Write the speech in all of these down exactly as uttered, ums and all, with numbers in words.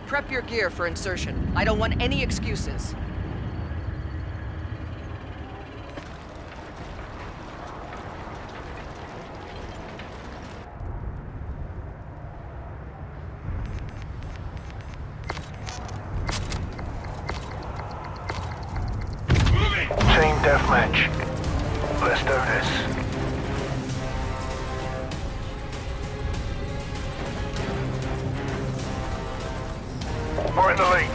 Prep your gear for insertion. I don't want any excuses. Team deathmatch. Let's do this. We're in the lead.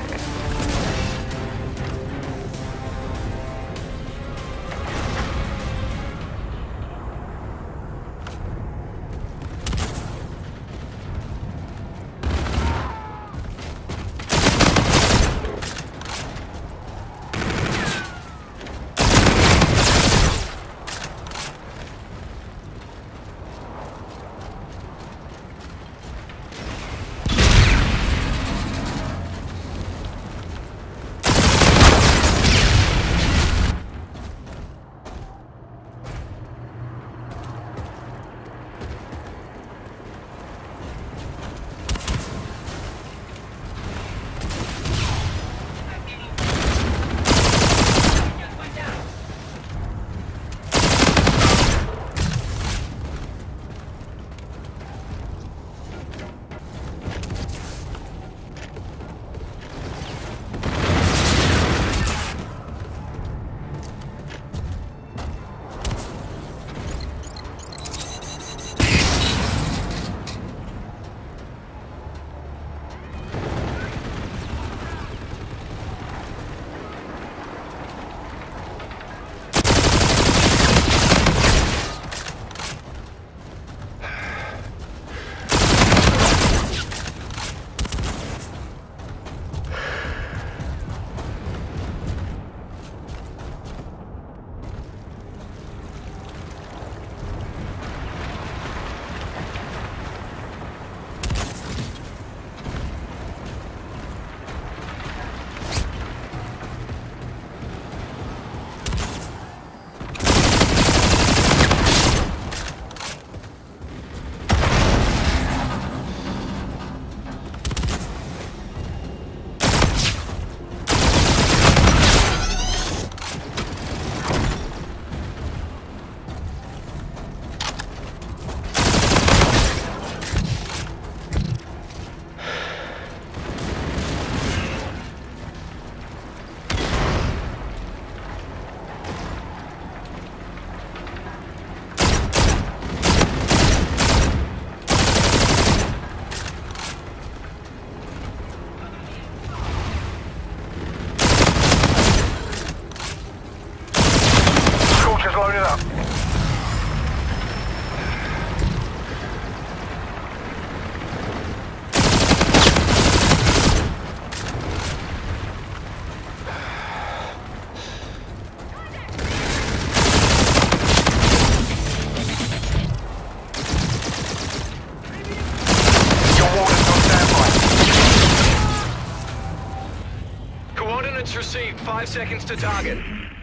Received. Five seconds to target.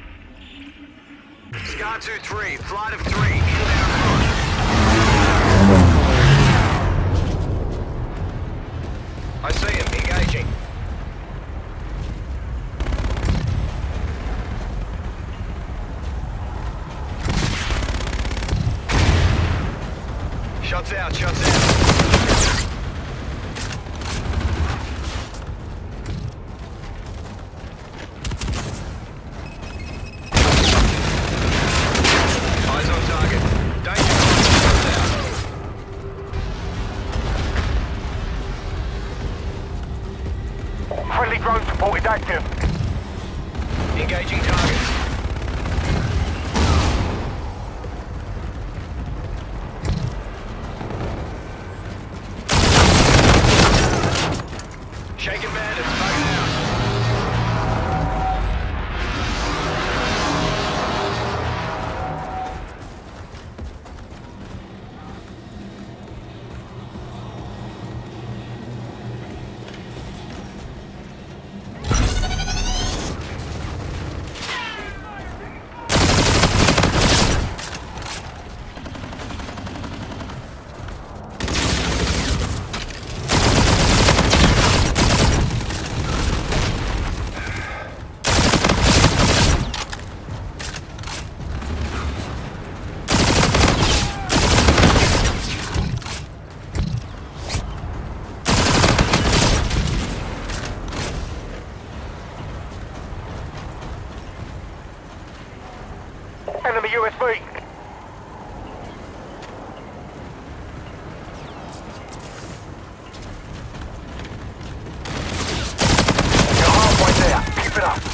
Scar two three, flight of three, inbound approach. I see him, engaging. Shots out, shots out. Friendly drone support is active. Engaging targets. Enemy U S V. You're halfway there. Keep it up.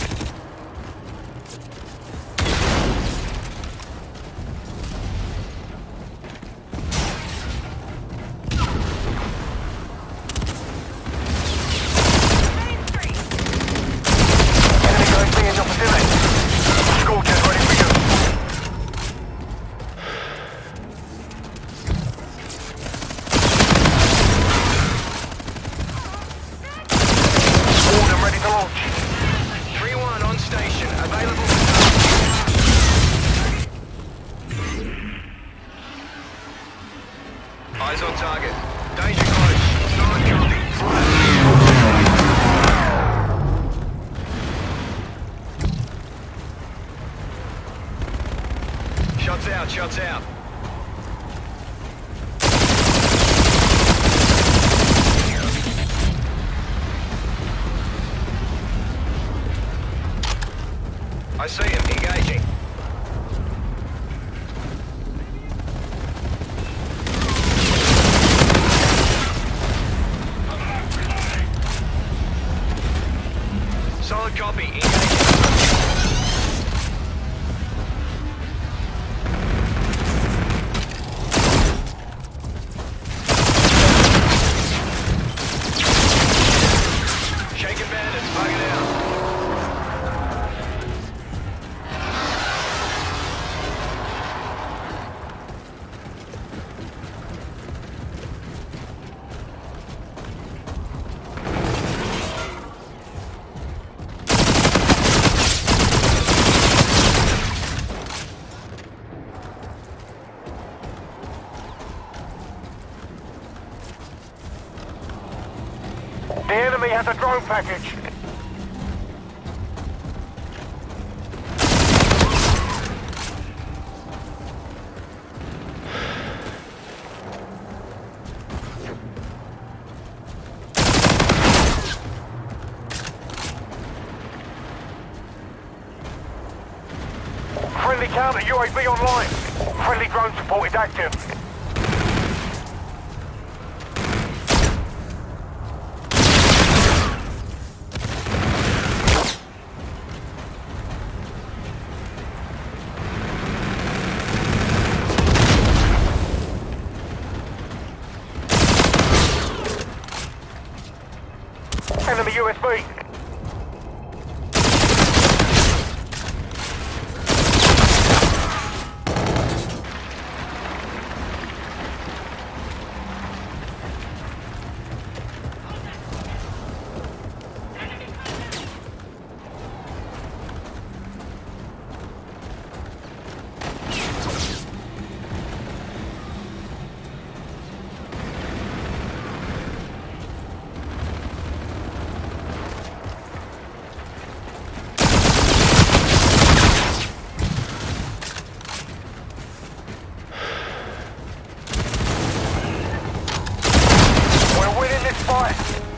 Enemy U S V in your vicinity. Scorchers ready for you. Order ready to launch. three one on station. Available for target. Eyes on target. Danger close. Solid copy. Shots out, shots out. I see him, engaging. Solid copy, engaging. Shaking bandits, bugging out. The enemy has a drone package. Friendly counter U A V online. Friendly drone support is active. Enemy U S V. We're winning this fight.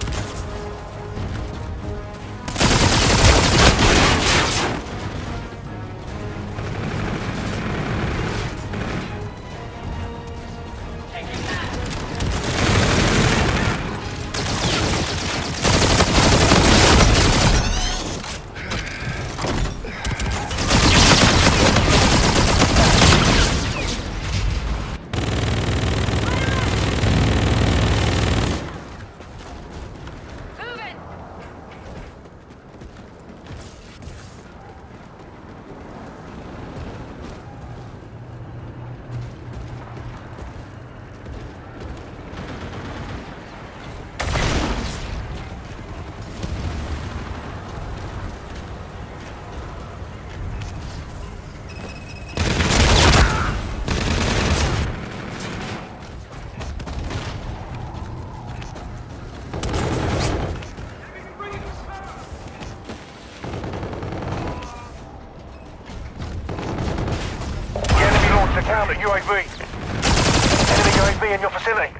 Counter U A V. Enemy U A V in your vicinity.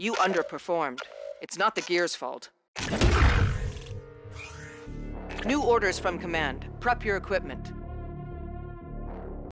You underperformed. It's not the gear's fault. New orders from command. Prep your equipment.